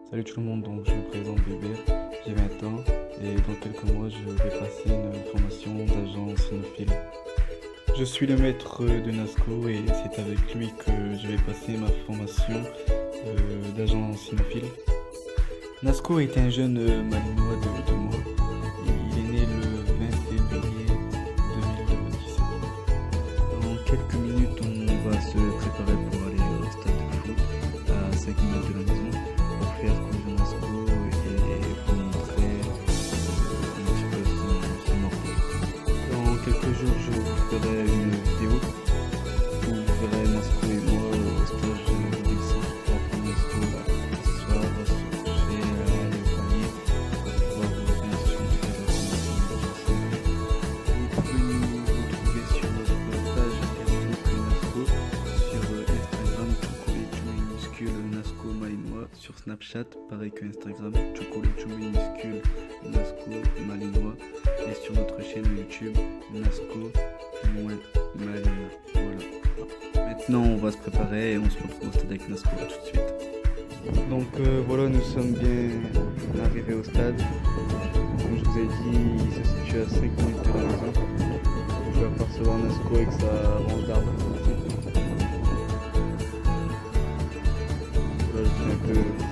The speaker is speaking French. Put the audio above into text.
Salut tout le monde, donc je me présente Bébé, j'ai 20 ans et dans quelques mois je vais passer une formation d'agent cynophile. Je suis le maître de Nasco et c'est avec lui que je vais passer ma formation d'agent cynophile. Nasco est un jeune malinois de moi. Il est né le 20 février 2017. Dans quelques minutes, on va se préparer pour aller au stade de foot à 5 minutes de la maison pour faire comme Nasco et pour montrer un petit peu son ordre. Dans quelques jours, je vous ferai une vidéo où vous verrez Nasco et moi au stage de lycée pour apprendre Nasco à s'asseoir, à se coucher, à aller au panier pour pouvoir bien sûr faire la formation de Vous pouvez nous retrouver sur notre page Facebook Nasco, sur Instagram Chocolatio minuscule Nasco Malinois, sur Snapchat pareil que Instagram Chocolatio minuscule Nasco Malinois et sur notre chaîne YouTube Nasco Malinois. Voilà. Maintenant on va se préparer et on se retrouve au stade avec Nasco tout de suite. Donc voilà, nous sommes bien arrivés au stade. Comme je vous ai dit, il se situe à 5 minutes de la maison. Je vais apercevoir Nasco avec sa range d'arbres. Là, je suis un peu